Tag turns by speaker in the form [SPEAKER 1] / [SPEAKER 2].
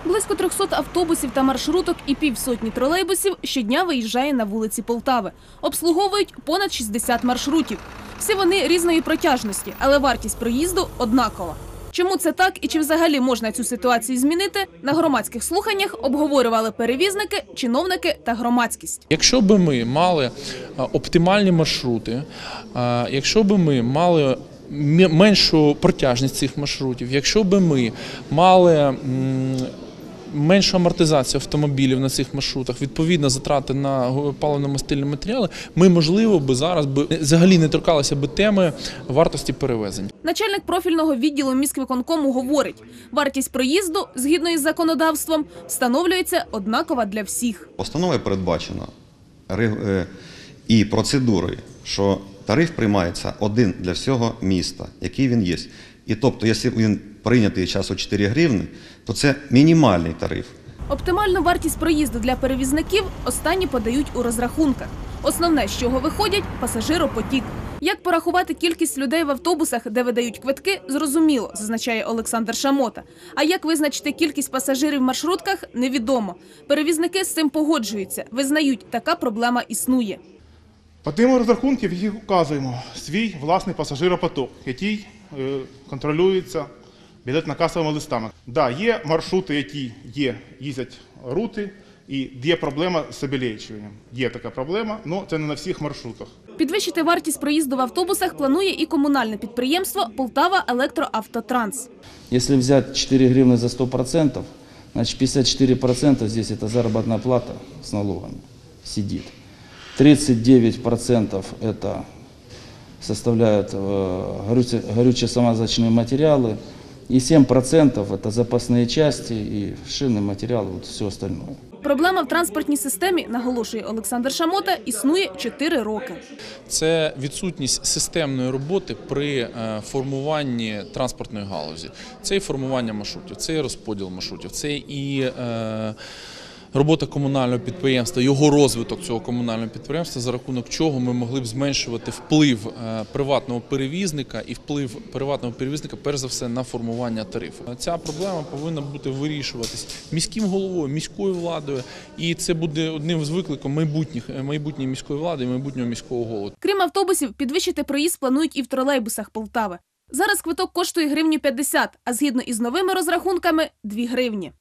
[SPEAKER 1] Близько 300 автобусів та маршруток і півсотні тролейбусів щодня виїжджає на вулиці Полтави. Обслуговують понад 60 маршрутів. Всі вони різної протяжності, але вартість проїзду однакова. Чому це так і чи взагалі можна цю ситуацію змінити, на громадських слуханнях обговорювали перевізники, чиновники та громадськість.
[SPEAKER 2] Якщо б ми мали оптимальні маршрути, якщо б ми мали меншу протяжність цих маршрутів, якщо б ми мали меншу амортизацію автомобілів на цих маршрутах, відповідно затрати на паливно-мастильні матеріали, ми, можливо, би зараз взагалі не торкалися б теми вартості перевезень.
[SPEAKER 1] Начальник профільного відділу міськвиконкому говорить, вартість проїзду, згідно із законодавством, встановлюється однакова для всіх.
[SPEAKER 3] Постановою передбачено і процедурою, що тариф приймається один для всього міста, який він є. І тобто, якщо він прийнятий час у 4 гривні, то це мінімальний тариф.
[SPEAKER 1] Оптимальну вартість проїзду для перевізників останні подають у розрахунках. Основне, з чого виходять – пасажиропотік. Як порахувати кількість людей в автобусах, де видають квитки, зрозуміло, зазначає Олександр Шамота. А як визначити кількість пасажирів в маршрутках – невідомо. Перевізники з цим погоджуються, визнають, така проблема існує.
[SPEAKER 4] По тим розрахункам, які вказуємо, свій власний пасажиропоток, який контролюється білетно-касовими листами. Да, є маршрути, які їздять рути, і є проблема з обілечуванням. Є така проблема, але це не на всіх маршрутах. Підвищити
[SPEAKER 1] вартість проїзду в автобусах планує і комунальне підприємство «Полтава Електроавтотранс».
[SPEAKER 5] Якщо взяти 4 гривні за 100%, значить 54% здесь это заработная плата с налогами сидит. 39% это составляют горючие самозачные материалы, и 7% это запасные части и шинные материалы, вот все остальное.
[SPEAKER 1] Проблема в транспортній системі, наголошує Олександр Шамота, існує 4 роки.
[SPEAKER 2] Це відсутність системної роботи при формуванні транспортної галузі. Це і формування маршрутів, це і розподіл маршрутів, це і робота комунального підприємства, його розвиток цього комунального підприємства, за рахунок чого ми могли б зменшувати вплив приватного перевізника і вплив приватного перевізника, перш за все, на формування тарифу. Ця проблема повинна бути вирішуватись міським головою, міською владою, і це буде одним з викликів майбутньої міської влади і майбутнього міського голови.
[SPEAKER 1] Крім автобусів, підвищити проїзд планують і в тролейбусах Полтави. Зараз квиток коштує 1,50 гривні, а згідно із новими розрахунками – 2 гривні.